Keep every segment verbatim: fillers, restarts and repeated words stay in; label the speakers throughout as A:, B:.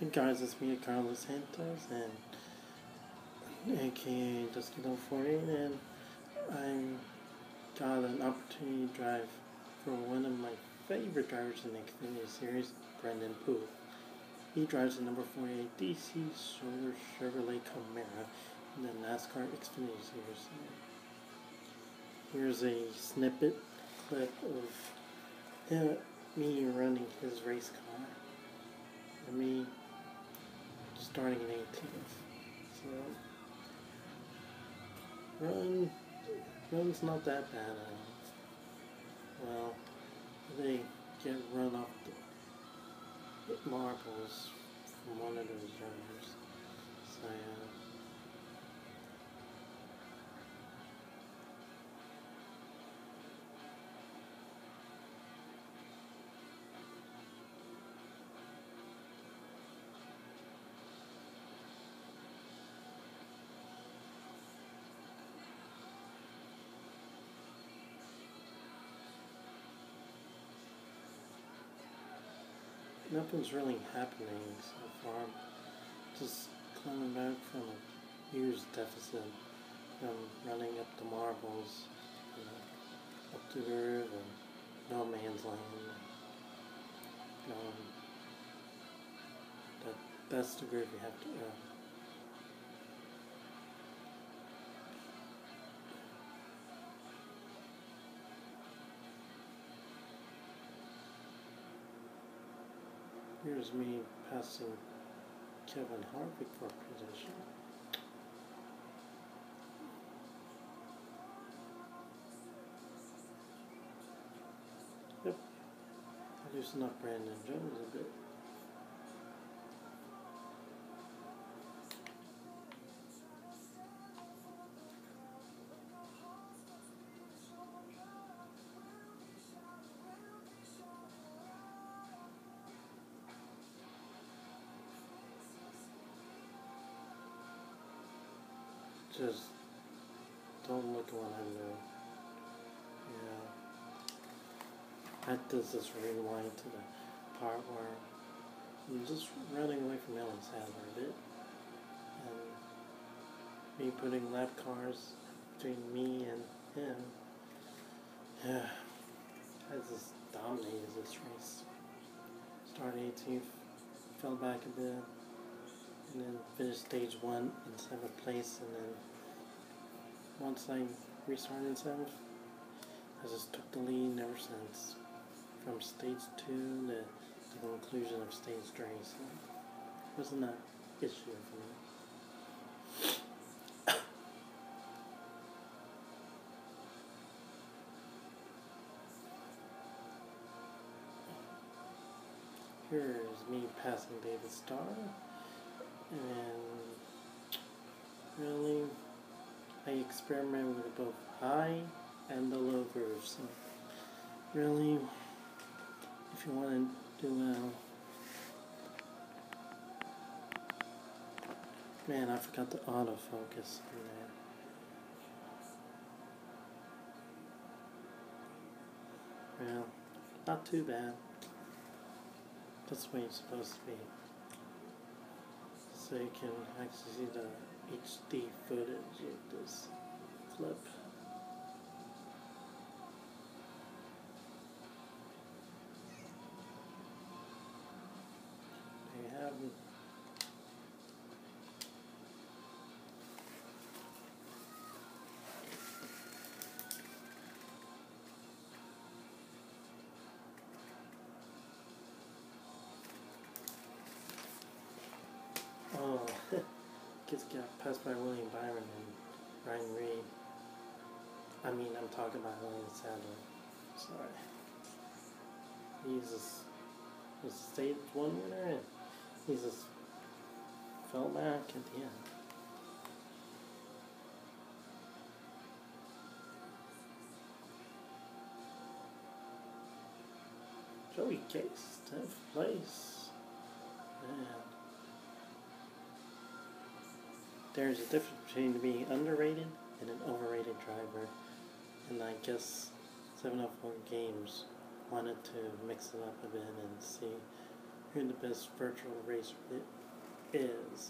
A: Hey guys, it's me, Carlos Santos, and aka Dusty forty-eight, and I got an opportunity to drive for one of my favorite drivers in the Xfinity series, Brendan Poole. He drives the number forty-eight D C Chevrolet Camaro in the NASCAR Xfinity series. Here's a snippet clip of him, me running his race car, and me starting in eighteenth. So run run's not that bad at all. Well, they get run off the marbles from one of those drivers. So yeah. Nothing's really happening so far. Just coming back from a huge deficit from running up the marbles, you know, up the groove and no man's land. Um, that that's the groove you have to run. Here's me passing Kevin Harvick for position. Yep, I loosened up Brandon Jones a bit. Just don't look at what I'm doing. Yeah. I does this rewind to the part where I'm just running away from Alan Sadler a bit. And me putting lap cars between me and him. Yeah. I just dominated this race. Started eighteenth, fell back a bit, and then finished stage one in seventh place, and then once I restarted in seventh, I just took the lead ever since, from stage two to the conclusion of stage three, so it wasn't an issue for me. Here's me passing David Starr, and really, I experiment with both high and the low grooves. So really, if you want to do well, man, I forgot the autofocus in there. Well, not too bad. That's the way it's supposed to be. So you can actually see the H D footage of this flip. There you have it. Oh, kids got passed by William Byron and Ryan Reed. I mean, I'm talking about William Sadler. Sorry. He's just was a stage one winner, and he just fell back at the end. Joey Case, tenth place. Man. There's a difference between being underrated and an overrated driver, and I guess seven oh four Games wanted to mix it up a bit and see who the best virtual racer is.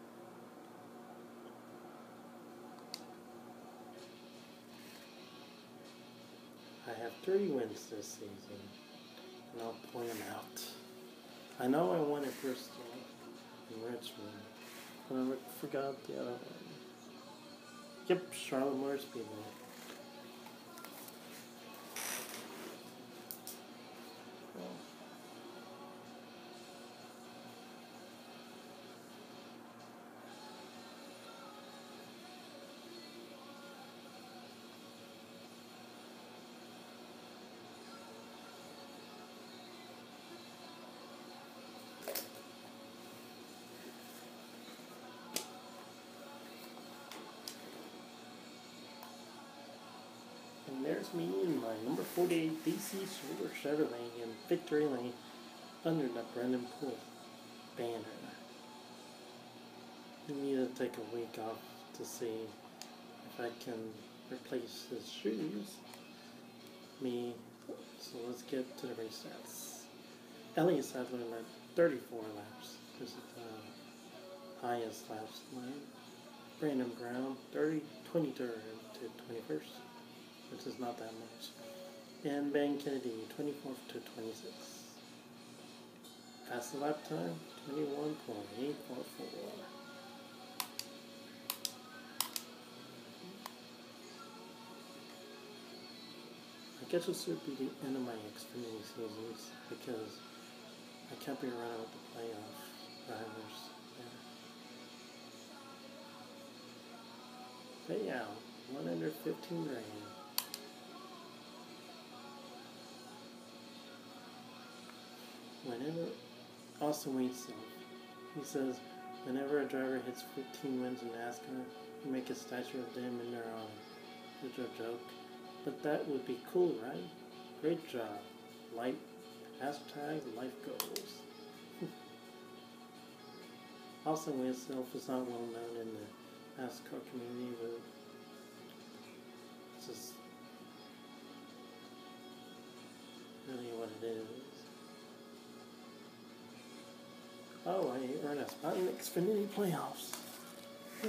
A: I have three wins this season, and I'll point them out. I know I won at Bristol and Richmond, but I forgot the other one. Yep, Charlotte Motor Speedway. And there's me in my number forty-eight D C Super Chevrolet in Victory Lane under the Brendan Poole banner. I need to take a week off to see if I can replace his shoes. Me, so let's get to the race stats. Elliott Sadler at thirty-four laps. This is the highest laps lane. Brandon Brown, thirty, twenty-third to twenty-first. Which is not that much. And Ben Kennedy, twenty-fourth to twenty-sixth. Fastest lap time, twenty-one point eight four four. I guess this would be the end of my Xfinity seasons because I can't be running with the playoff drivers there. Payout, one hundred fifteen grand. Whenever, Austin Waitsel, he says, whenever a driver hits fifteen wins in NASCAR, you make a statue of them in their honor. It's a joke. But that would be cool, right? Great job. Life, hashtag life goals. Austin Waitsel is not well known in the NASCAR community, but it's just really what it is. Oh, I earned a spot in Xfinity playoffs. Yeah.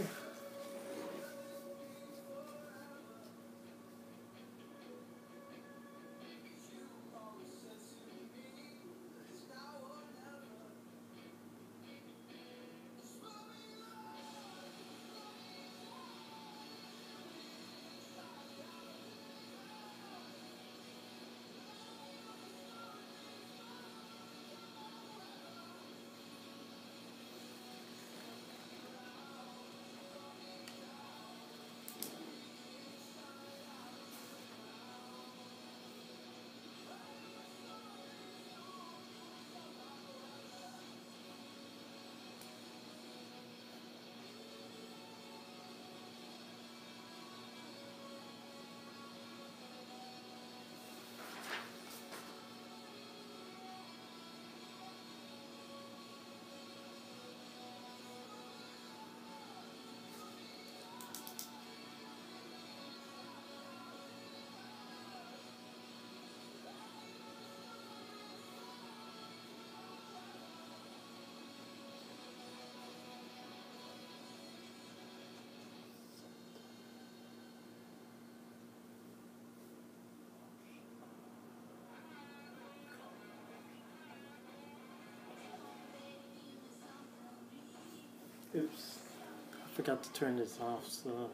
A: Oops, I forgot to turn this off, so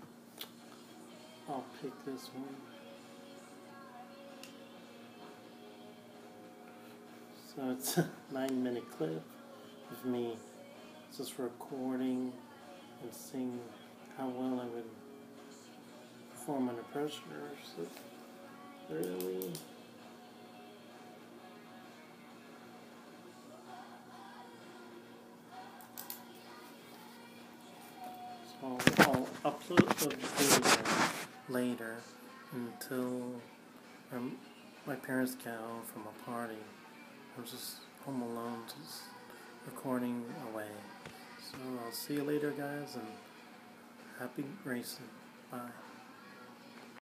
A: I'll pick this one. So it's a nine minute clip of me just recording and seeing how well I would perform under pressure. So really, so I'll upload the video later until um, my parents get home from a party. I'm just home alone, just recording away. So I'll see you later, guys, and happy racing. Bye.